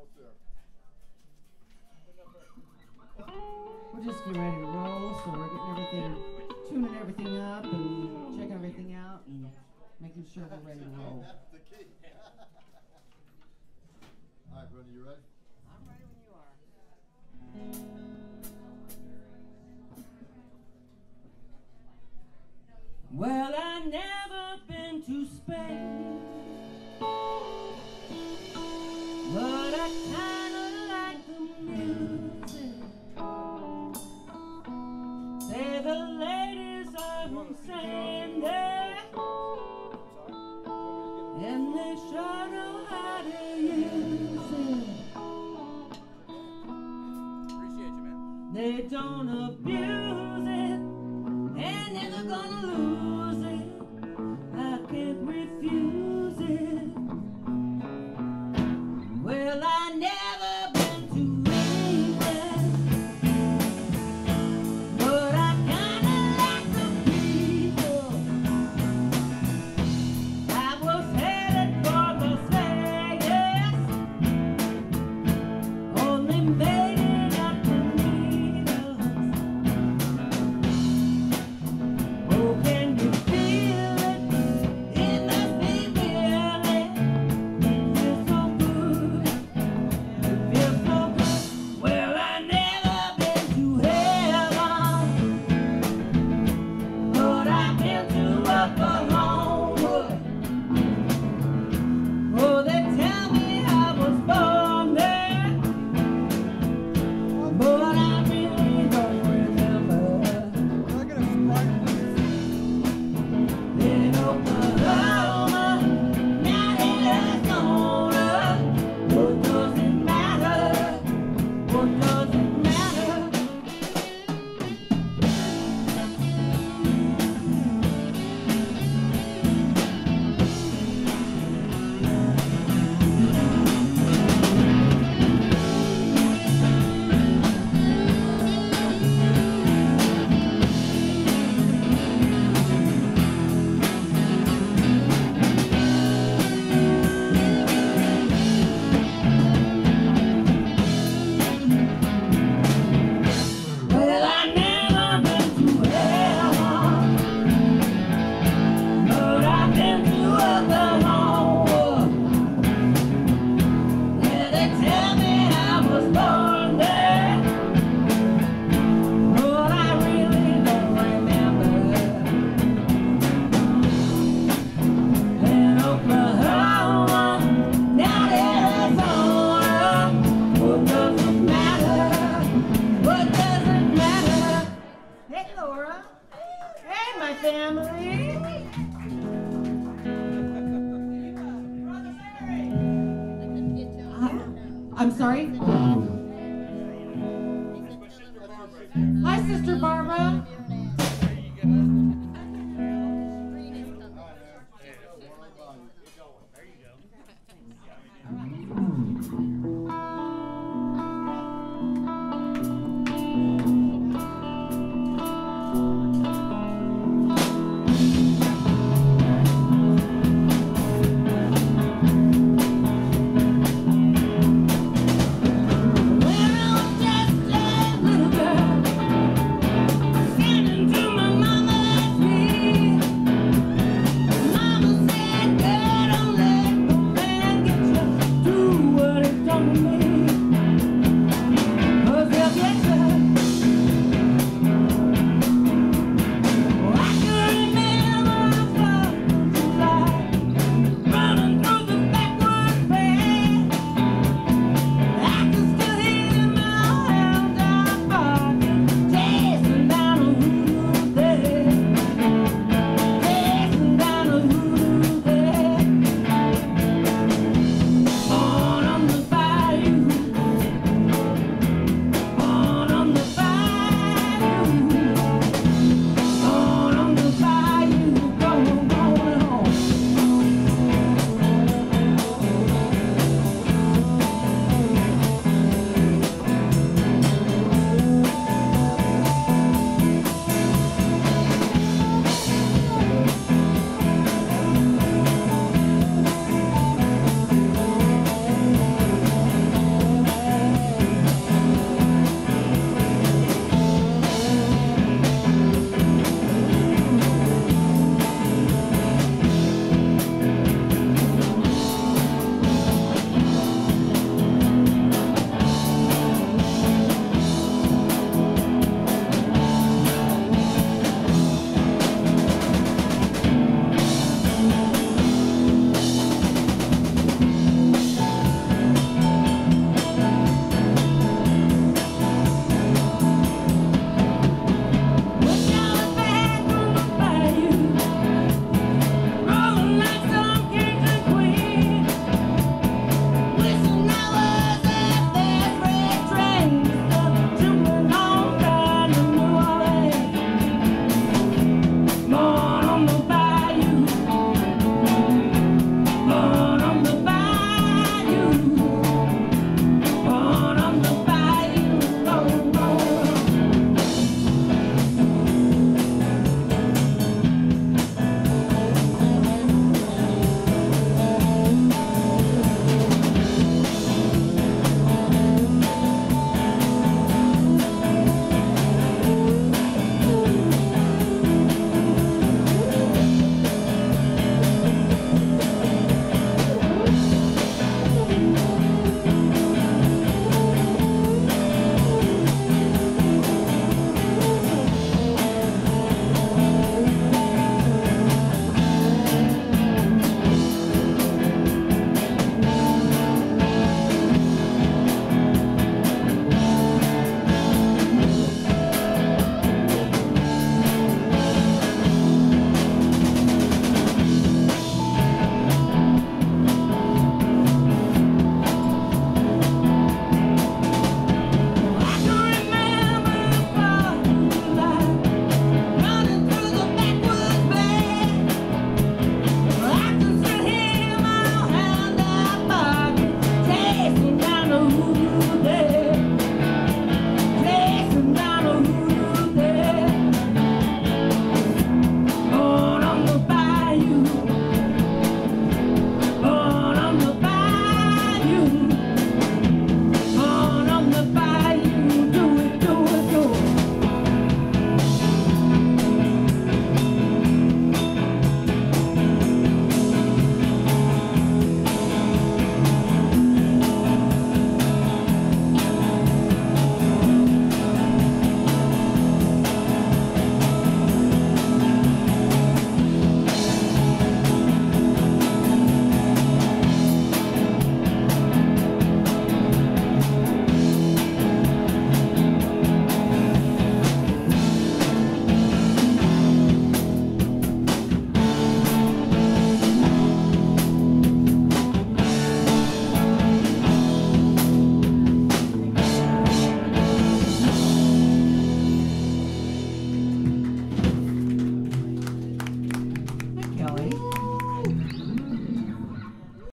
We're just getting ready to roll, so we're getting everything, tuning everything up and checking everything out and making sure we're ready to roll. That's the key. All right, Brenda, you ready? I'm ready when you are. Well, I never been to Spain, but I kinda like the music. Say the ladies are from Sandy, and they sure know how to use it. Appreciate you, man. They don't abuse it, and never gonna lose it. I can't refuse it. Well, I never been to England, but I kinda like the people. I was headed for Las Vegas, only made it up to Needles. Oh, can you feel it? It must be really. It feels so good. It feels so good. Well, I never been to heaven, but I've been to Oklahoma. Oh, they tell me I was born there, but I really don't remember. Look at a Sprite. In Oklahoma, not in Arizona. What does it matter? What does it matter? Well, I never been to heaven, but I've been to Oklahoma. Yeah, they tell me I was born there, but I really don't remember. In Oklahoma, not Arizona. What does it matter? What does it matter? Hey, Laura. Hey, my family. I'm sorry? Hi, Sister Barbara.